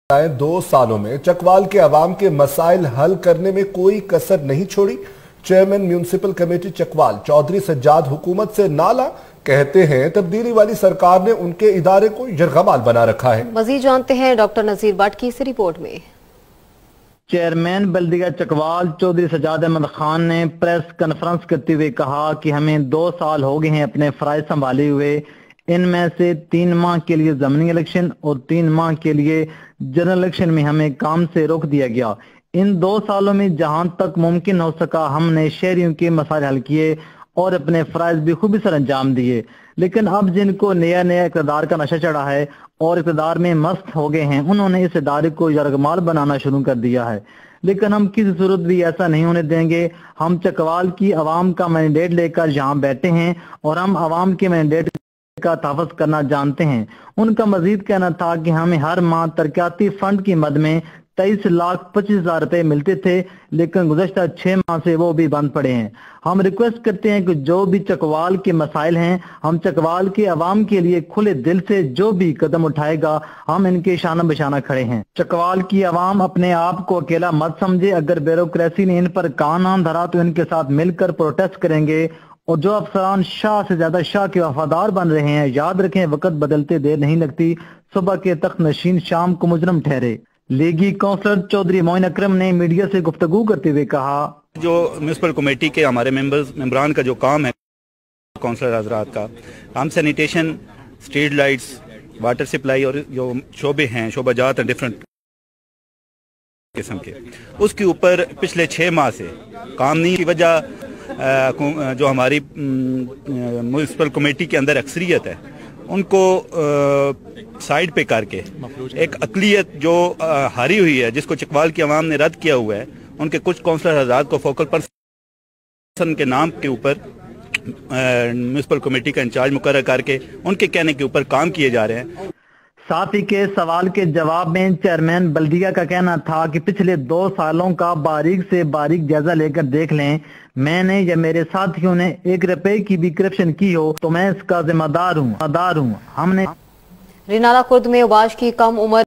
2 सालों में चकवाल के अवाम के मसाइल हल करने में कोई कसर नहीं छोड़ी। Chairman municipal committee Chakwal Chaudhry Sajjad हुकूमत से नाला कहते हैं तब्दीली वाली सरकार ने उनके इदारे को यरगमाल बना रखा है। मजीद जानते हैं डॉक्टर नजीर भट्ट की इस रिपोर्ट में। चेयरमैन बल्दिया चकवाल चौधरी सज्जाद अहमद खान ने प्रेस कॉन्फ्रेंस करते हुए कहा कि हमें 2 साल हो गए हैं अपने फराइज संभाले हुए। इनमें से 3 माह के लिए ज़मीनी इलेक्शन और 3 माह के लिए जनरल इलेक्शन में हमें काम से रोक दिया गया। इन 2 सालों में जहां तक मुमकिन हो सका हमने शहरियों के मसाइल हल किए और अपने फराइज भी खूबी सर अंजाम दिए। लेकिन अब जिनको नया इक़्तिदार का नशा चढ़ा है और इक़्तिदार में मस्त हो गए हैं, उन्होंने इस इदारे को यरगमाल बनाना शुरू कर दिया है। लेकिन हम किसी सूरत भी ऐसा नहीं होने देंगे। हम चकवाल की आवाम का मैंडेट लेकर यहाँ बैठे हैं और हम आवाम के मैंडेट का तहफ़्फ़ुज़ करना जानते हैं। उनका मजीद कहना था कि हमें हर माह तरक्याती फंड की मद में 23,25,000 रुपए मिलते थे, लेकिन गुज़श्ता 6 माह से वो भी बंद पड़े हैं। हम रिक्वेस्ट करते हैं कि जो भी चकवाल के मसाइल हैं, हम चकवाल के अवाम के लिए खुले दिल से जो भी कदम उठाएगा हम इनके शाना बशाना खड़े हैं। चकवाल की अवाम अपने आप को अकेला मत समझे। अगर ब्यूरोक्रेसी ने इन पर कान धरा तो इनके साथ मिलकर प्रोटेस्ट करेंगे। और जो अफसरान शाह से ज्यादा शाह के वफादार बन रहे हैं, याद रखें वक्त बदलते देर नहीं लगती। सुबह के तख्त नशीन शाम को मुजरम ठहरे। लीगी काउंसलर चौधरी मोइन अकरम ने मीडिया से गुफ्तगू करते हुए कहा, जो म्यूनिसिपल कमेटी के हमारे मेंबरान का जो काम है, काउंसलर हजरात का काम, sanitation, street lights, water supply और जो शोबे हैं, शोबाजात हैं डिफरेंट किस्म के, उसके ऊपर पिछले 6 माह से काम नहीं की वजह जो हमारी म्यूनिसिपल कमेटी के अंदर अक्सरियत है उनको साइड पे करके एक अकलियत जो हारी हुई है, जिसको चकवाल की आवाम ने रद्द किया हुआ है, उनके कुछ काउंसलर हजरात को फोकल पर्सन के नाम के ऊपर म्यूनिसिपल कमेटी का इंचार्ज मुकर्रर करके उनके कहने के ऊपर काम किए जा रहे हैं। साथी के सवाल के जवाब में चेयरमैन बल्दिया का कहना था कि पिछले 2 सालों का बारीक से बारीक जायजा लेकर देख लें। मैंने या मेरे साथियों ने 1 रुपए की भी करप्शन की हो तो मैं इसका जिम्मेदार हूँ। हमने रिनाला खुर्द में उबाश की कम उम्र